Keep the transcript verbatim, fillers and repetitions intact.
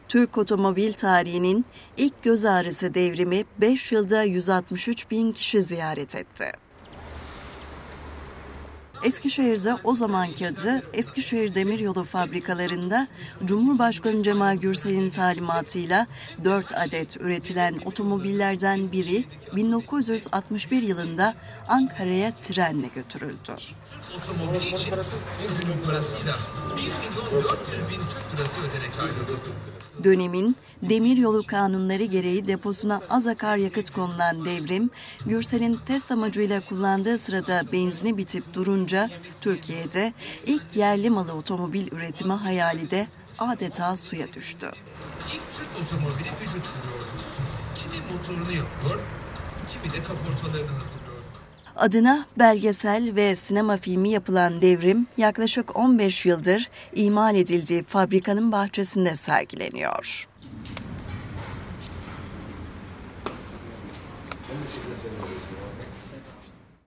Türk otomobil tarihinin ilk göz ağrısı devrimi beş yılda yüz altmış üç bin kişi ziyaret etti. Eskişehir'de o zamanki adı Eskişehir Demiryolu fabrikalarında Cumhurbaşkanı Cemal Gürsel'in talimatıyla dört adet üretilen otomobillerden biri bin dokuz yüz altmış bir yılında Ankara'ya trenle götürüldü. Otomobili için bugünün parasıyla bir milyon dört yüz bin Türk lirası ödenek ayrıldı. Dönemin demiryolu kanunları gereği deposuna az akaryakıt konulan devrim, Gürsel'in test amacıyla kullandığı sırada benzini bitip durunca Türkiye'de ilk yerli malı otomobil üretimi hayali de adeta suya düştü. İlk Türk otomobili vücut kuruyordu. Kimi motorunu yapıyor, kimi de kaportalarını hazırlıyordu. Adına belgesel ve sinema filmi yapılan devrim yaklaşık on beş yıldır imal edildiği fabrikanın bahçesinde sergileniyor.